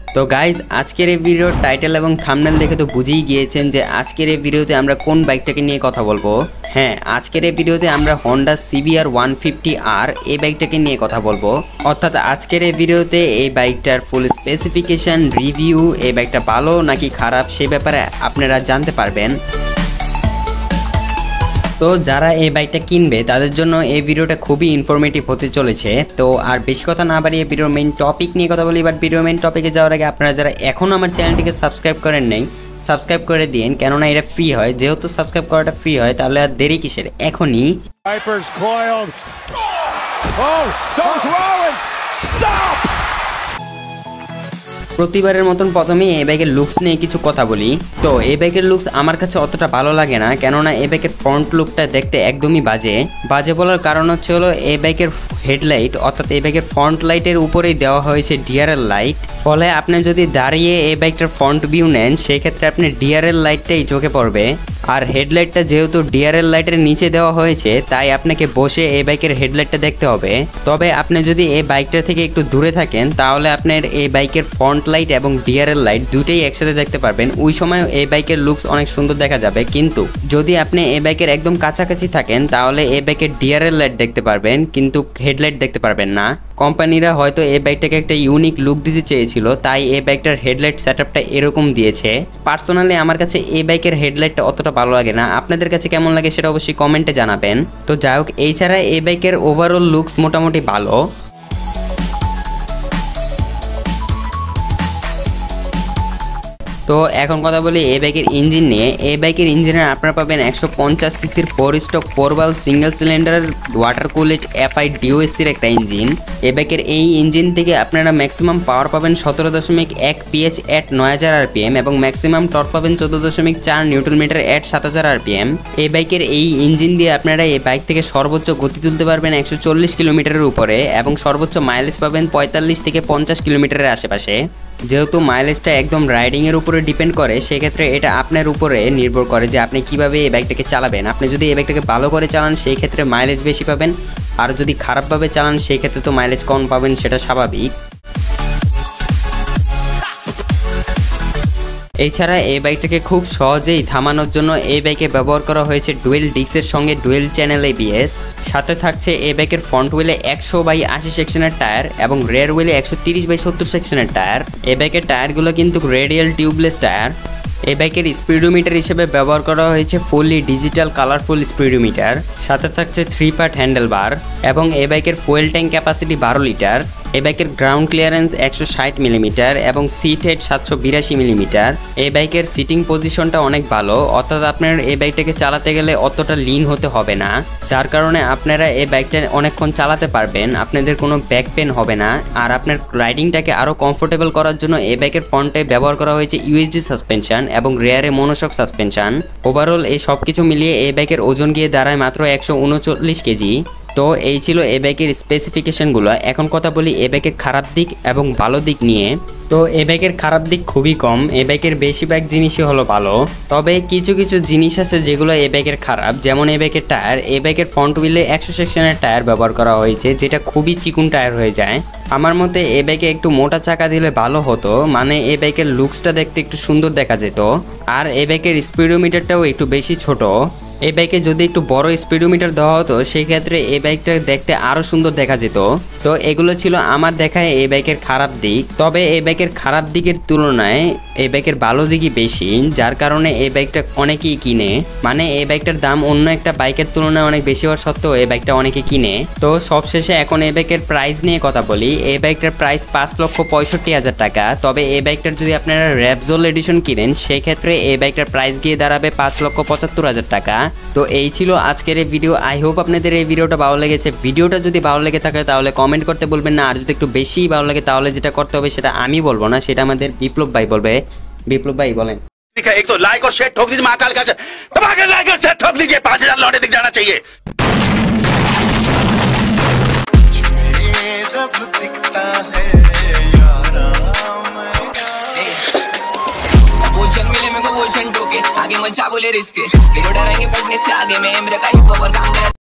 তো গাইজ আজকের এই ভিডিওর টাইটেল এবং থাম্বনেল দেখে তো বুঝেই গিয়েছেন যে আজকের এই ভিডিওতে আমরা কোন বাইকটাকে নিয়ে কথা বলবো। হ্যাঁ, আজকের এই ভিডিওতে আমরা হন্ডা CBR 150R এই বাইকটাকে নিয়ে কথা বলবো। অর্থাৎ আজকের এই ভিডিওতে এই বাইকটার ফুল স্পেসিফিকেশন, রিভিউ, এই বাইকটা ভালো নাকি খারাপ সে ব্যাপারে আপনারা জানতে পারবেন। তো যারা এই বাইকটা কিনবে তাদের জন্য এই ভিডিওটা খুবই ইনফরমেটিভ হতে চলেছে। তো আর বেশি কথা না বাড়িয়ে ভিডিওর মেইন টপিক নিয়ে কথা বলি। বাট ভিডিওর মেইন টপিকে যাওয়ার আগে আপনারা যারা এখনও আমার চ্যানেলটিকে সাবস্ক্রাইব করেন নাই, সাবস্ক্রাইব করে দিন, কেননা এটা ফ্রি হয়। যেহেতু সাবস্ক্রাইব করাটা ফ্রি হয় তাহলে আর দেরি কিসের, এখনই প্রতিবারের মতন প্রথমেই এই বাইকের লুকস নিয়ে কিছু কথা বলি। তো এই বাইকের লুকস আমার কাছে অতটা ভালো লাগে না, কেননা এই বাইকের ফ্রন্ট লুকটা দেখতে একদমই বাজে বলার কারণ হচ্ছে হলো এই বাইকের হেডলাইট, অর্থাৎ এই বাইকের ফ্রন্ট লাইটের উপরেই দেওয়া হয়েছে ডিআরএল লাইট। ফলে আপনি যদি দাঁড়িয়ে এই বাইকটার ফ্রন্ট ভিউ নেন সেই ক্ষেত্রে আপনি ডিআরএল লাইটটাই চোখে পড়বে। আর হেডলাইটটা যেহেতু ডিআরএল লাইটের নিচে দেওয়া হয়েছে তাই আপনাকে বসে এই বাইকের হেডলাইটটা দেখতে হবে। তবে আপনি যদি এই বাইকটা থেকে একটু দূরে থাকেন তাহলে আপনার এই বাইকের ফ্রন্ট লাইট এবং ডিআরএল লাইট দুটোই একসাথে দেখতে পারবেন। ওই সময় এই বাইকের লুকস অনেক সুন্দর দেখা যাবে। কিন্তু যদি আপনি এই বাইকের একদম কাছাকাছি থাকেন তাহলে এই বাইকের ডিআরএল লাইট দেখতে পারবেন কিন্তু হেডলাইট দেখতে পারবেন না। কোম্পানিরা হয়তো এই বাইকটাকে একটা ইউনিক লুক দিতে চেয়েছিল, তাই এই বাইকটার হেডলাইট সেটআপটা এরকম দিয়েছে। পার্সোনালি আমার কাছে এই বাইকের হেডলাইটটা অতটা ভালো লাগে না। আপনাদের কাছে কেমন লাগে সেটা অবশ্যই কমেন্টে জানাবেন। তো যাই হোক, এছাড়া এই বাইকের ওভারঅল লুকস মোটামুটি ভালো। তো এখন কথা বলি এই বাইকের ইঞ্জিন নিয়ে। এই বাইকের ইঞ্জিনে আপনারা পাবেন 150 সিসির 4 স্ট্রোক 4 ভালভ সিঙ্গেল সিলিন্ডারের ওয়াটার কুলড FI DOSCর একটা ইঞ্জিন। এই বাইকের এই ইঞ্জিন থেকে আপনারা ম্যাক্সিমাম পাওয়ার পাবেন 17.1 PH at 9000 RPM এবং ম্যাক্সিমাম টর্ক পাবেন 14.4 নিউটন মিটার at 7000 RPM। এই বাইকের এই ইঞ্জিন দিয়ে আপনারা এই বাইক থেকে সর্বোচ্চ গতি তুলতে পারবেন 140 কিলোমিটারের উপরে এবং সর্বোচ্চ মাইলেজ পাবেন 45 থেকে 50 কিলোমিটারের আশেপাশে। যেহেতু মাইলেজটা একদম রাইডিংয়ের উপরে ডিপেন্ড করে সেক্ষেত্রে এটা আপনার উপরে নির্ভর করে যে আপনি কিভাবে এই বাইকটাকে চালাবেন। আপনি যদি এই বাইকটাকে ভালো করে চালান সেই ক্ষেত্রে মাইলেজ বেশি পাবেন, আর যদি খারাপভাবে চালান সেই ক্ষেত্রে তো মাইলেজ কম পাবেন, সেটা স্বাভাবিক। এছাড়া এই বাইকটাকে খুব সহজেই থামানোর জন্য এই বাইকে ব্যবহার করা হয়েছে ডুয়েল ডিস্কের সঙ্গে ডুয়েল চ্যানেল ABS। সাথে থাকছে এই বাইকের ফ্রন্ট হুইলে 100/80 সেকশনের টায়ার এবং রেয়ার হুইলে 130/70 সেকশনের টায়ার। এই বাইকের টায়ারগুলো কিন্তু রেডিয়াল টিউবলেস টায়ার। এই বাইকের স্পিডোমিটার হিসেবে ব্যবহার করা হয়েছে ফুললি ডিজিটাল কালারফুল স্পিডোমিটার। সাথে থাকছে 3 পার্ট হ্যান্ডেল বার এবং এই বাইকের ফুয়েল ট্যাঙ্ক ক্যাপাসিটি 12 লিটার। এই বাইকের গ্রাউন্ড ক্লিয়ারেন্স 160 মিলিমিটার এবং সিট হেড 782 মিলিমিটার। এই বাইকের সিটিং পজিশনটা অনেক ভালো, অর্থাৎ আপনার এই বাইকটাকে চালাতে গেলে অতটা লিন হতে হবে না, যার কারণে আপনারা এই বাইকটা অনেকক্ষণ চালাতে পারবেন, আপনাদের কোনো ব্যাক পেন হবে না। আর আপনার রাইডিংটাকে আরও কমফোর্টেবল করার জন্য এই বাইকের ফ্রন্টে ব্যবহার করা হয়েছে USD সাসপেনশন এবং রেয়ারে মনোশক সাসপেনশন। ওভারঅল এই সব কিছু মিলিয়ে এই বাইকের ওজন গিয়ে দাঁড়ায় মাত্র 139 কেজি। তো এই ছিল এই বাইকের স্পেসিফিকেশনগুলো। এখন কথা বলি এই বাইকের খারাপ দিক এবং ভালো দিক নিয়ে। তো এই বাইকের খারাপ দিক খুবই কম, এই বাইকের বেশিরভাগ জিনিসই হলো ভালো। তবে কিছু জিনিস আছে যেগুলো এই বাইকের খারাপ, যেমন এই বাইকের টায়ার। এই বাইকের ফ্রন্ট হুইলে 100 সেকশনের টায়ার ব্যবহার করা হয়েছে যেটা খুবই চিকুন টায়ার হয়ে যায়। আমার মতে এই বাইকে একটু মোটা চাকা দিলে ভালো হতো, মানে এই বাইকের লুকসটা দেখতে একটু সুন্দর দেখা যেত। আর এই বাইকের স্পিডোমিটারটাও একটু বেশি ছোট। এই বাইকে যদি একটু বড় স্পিডোমিটার দেওয়া হতো সেই ক্ষেত্রে এই বাইকটা দেখতে আরও সুন্দর দেখা যেত। তো এগুলো ছিল আমার দেখায় এই বাইকের খারাপ দিক। তবে এই বাইকের খারাপ দিকের তুলনায় এই বাইকের ভালো দিকই বেশি, যার কারণে এই বাইকটা অনেকেই কিনে। মানে এই বাইকটার দাম অন্য একটা বাইকের তুলনায় অনেক বেশি হওয়ার সত্ত্বেও এই বাইকটা অনেকে কিনে। তো সবশেষে এখন এই বাইকের প্রাইস নিয়ে কথা বলি। এই বাইকটার প্রাইস 5,65,000 টাকা। তবে এই বাইকটার যদি আপনারা র্যাপজোল এডিশন কিনেন সেই ক্ষেত্রে এই বাইকটার প্রাইস গিয়ে দাঁড়াবে 5,75,000 টাকা। তো এই ছিল আজকের এই ভিডিও। আই হোপ আপনাদের এই ভিডিওটা ভালো লেগেছে। ভিডিওটা যদি ভালো লেগে থাকে তাহলে কমেন্ট করতে বলবেন না, আর যদি একটু বেশি ভালো লাগে তাহলে যেটা করতে হবে সেটা আমি বলবো না, সেটা আমাদের বিপ্লব ভাই বলবে। বিপ্লব ভাই বলেন। एक तो लाइक और शेयर ठोक दीजिए, महाकाल का दबाकर लाइक और शेयर ठोक दीजिए, 5000 लौटे दिख जाना चाहिए। आगे मन बोले रिस्क डरेंगे पढ़ने से आगे में